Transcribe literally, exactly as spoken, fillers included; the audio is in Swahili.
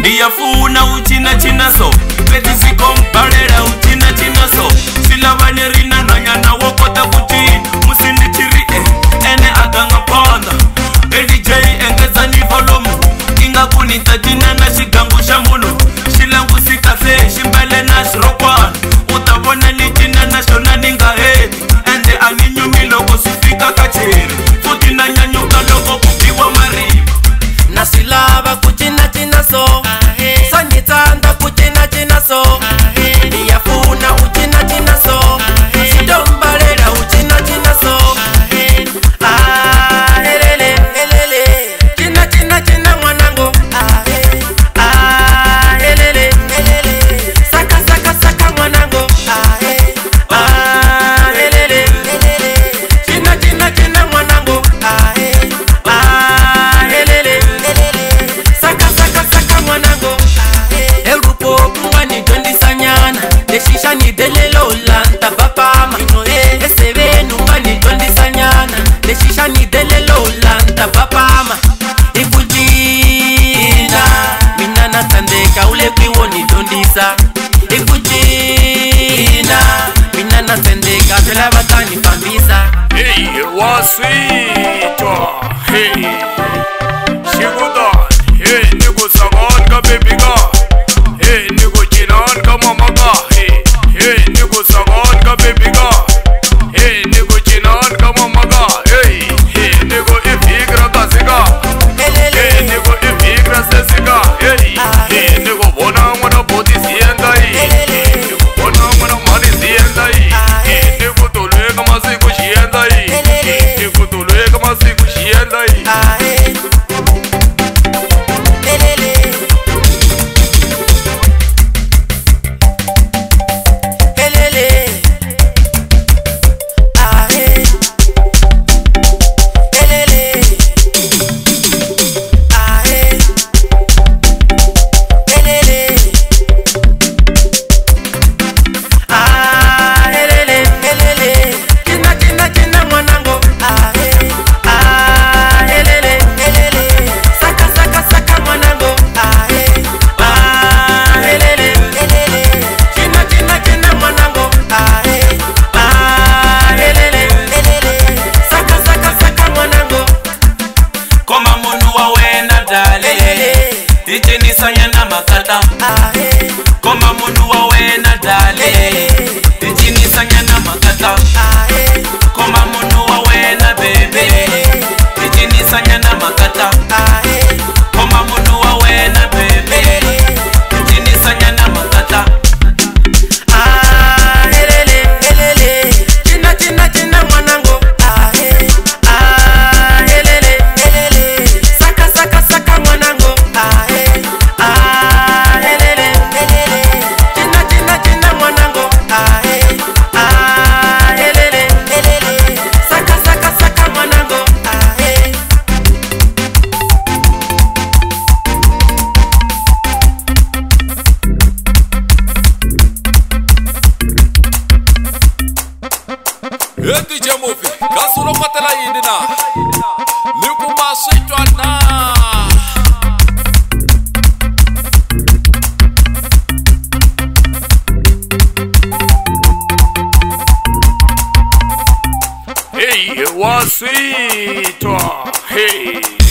ndiyafuna uchina china so petisikombalera uchina china so silavanirina nanyana wokota kuti musindichiri eh, ene aganga panda edj engezani volume ingakunita tina na xigangu xa munhu xilangusikase ximbele na xirokwana utavona ni tina na xona ni nga heti ende a ni nyumi loko swi fika ka cheri futhi na nyanyuka loko ku biwa mariva na swi lava ku cinacina so swa ndzi tsandza ku cinacina so ndiyafuna u cinacina so xitombalela u cinacina so helele helele cina cina cina n'wanango helele helele saka saka saka n'wanango helele cina cina cina n'wanango helele saka saka saka n'wanango erupo kungani dyondzisanyana lexi xa ni delelo lanta papama eseveni ungani dyondzisanyana lexi xa ni delelo lanta papama i ku cina mina na tsandzeka u le kwiwo ni dyondzisa i ku cina mina na tsandzeka swi lava ta ni fambisa hey wasitwa hey shigudan hey niku sagon ka baby ka hey niku chinan ka mama ka hey hey niku sagon ka baby ka hey niku chinan ka mama ka hey hey niku ifigra ka siga hey niku ifigra se siga hey hey niku bona mona bodi sienda hey niku bona mona mari sienda hey niku tolwe ka masiku sienda hey niku tolwe ka masiku sienda hey ichinisanyana makata koma munhu wa wena dale ichinisanyana makata koma munhu wa wena bebe ichinisanyana makata koma munhu wa wena bebe ichinisanyana makata helele helele cina cina cina mwanango helele helele saka saka saka mwanango helele helele cina cina cina mwanango helele helele saka saka saka mwanango Hey D J Movie, kasuno patela yini na Liku masitwa na hey wasitwa hey